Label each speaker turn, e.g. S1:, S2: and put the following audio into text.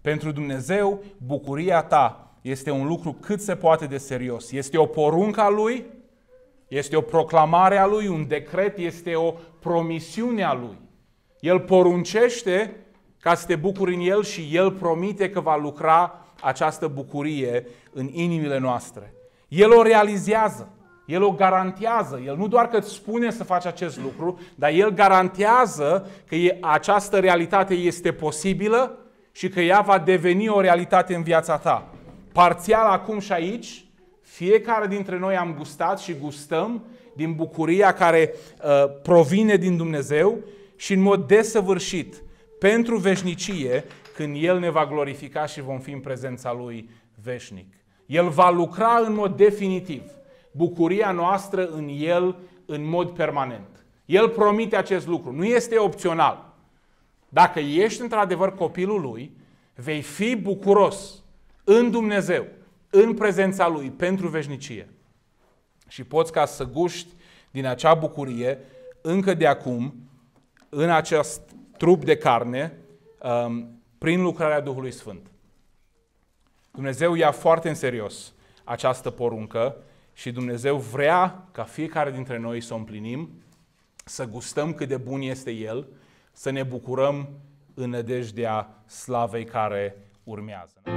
S1: Pentru Dumnezeu, bucuria ta este un lucru cât se poate de serios. Este o poruncă a Lui, este o proclamare a Lui, un decret, este o promisiune a Lui. El poruncește ca să te bucuri în El și El promite că va lucra această bucurie în inimile noastre. El o realizează, El o garantează. El nu doar că îți spune să faci acest lucru, dar El garantează că această realitate este posibilă și că ea va deveni o realitate în viața ta. Parțial acum și aici, fiecare dintre noi am gustat și gustăm din bucuria care provine din Dumnezeu și în mod desăvârșit pentru veșnicie, când El ne va glorifica și vom fi în prezența Lui veșnic. El va lucra în mod definitiv bucuria noastră în El în mod permanent. El promite acest lucru, nu este opțional. Dacă ești într-adevăr copilul Lui, vei fi bucuros în Dumnezeu, în prezența Lui, pentru veșnicie. Și poți ca să guști din acea bucurie încă de acum, în acest trup de carne, prin lucrarea Duhului Sfânt. Dumnezeu ia foarte în serios această poruncă și Dumnezeu vrea ca fiecare dintre noi să o împlinim, să gustăm cât de bun este El, să ne bucurăm în nădejdea slavei care urmează.